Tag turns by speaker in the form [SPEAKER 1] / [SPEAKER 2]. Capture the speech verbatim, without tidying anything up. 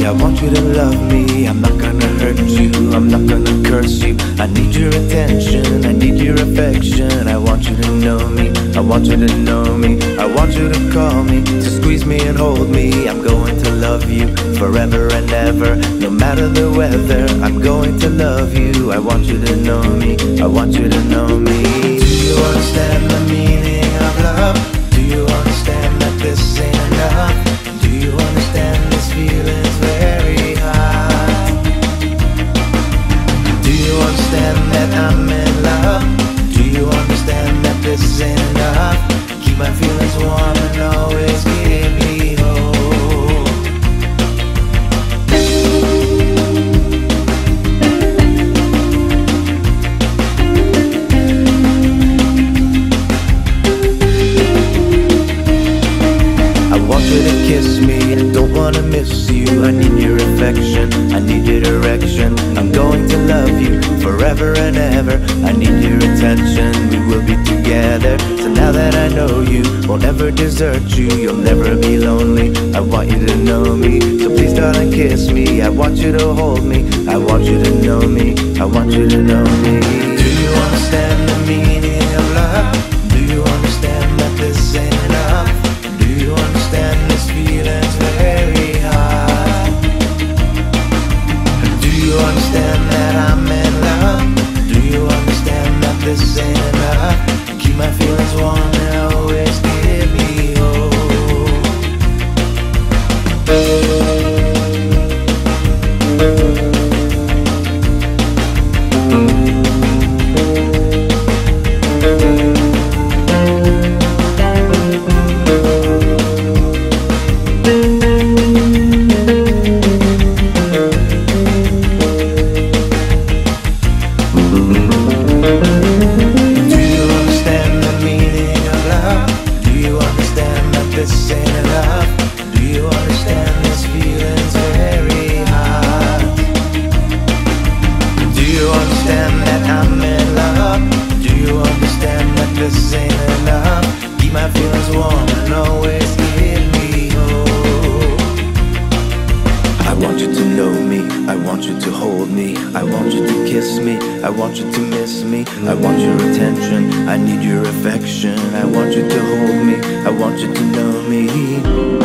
[SPEAKER 1] me, I want you to love me. I'm not gonna hurt you, I'm not gonna curse you. I need your attention, I need your affection. I want you to know me, I want you to know me. I want you to call me, to squeeze me and hold me. I'm going to love you forever and ever. No matter the weather, I'm going to love you. I want you to know me, I want you to know me. Do you understand the meaning of love? Do you understand that this ain't enough? Do you understand this feeling's very high? Do you understand that I'm in love? Do you understand that this ain't enough? Keep my feelings warm and always give me hope. I want you to kiss me, I don't wanna miss you. I need your affection, I need your direction. I'm going to love you forever and ever. I need your attention, we will be together. So now that I know you, won't ever desert you. You'll never be lonely, I want you to know me. So please darling kiss me, I want you to hold me. I want you to know me, I want you to know me. Do you understand the meaning of love? Do you understand that this ain't enough? Do you understand this feeling's very high? Do you understand that I'm in love? Do you understand that this ain't enough? Keep my feelings warm and always give me hope. This ain't enough. Do you understand this feeling's very hot? Do you understand that I'm in love? Do you understand that this ain't enough? Keep my feelings warm and always give me hope. I want you to know me, I want you to hold me. I want you to kiss me, I want you to miss me. I want your attention, I need your affection. I want you to hold me, I want you to know me.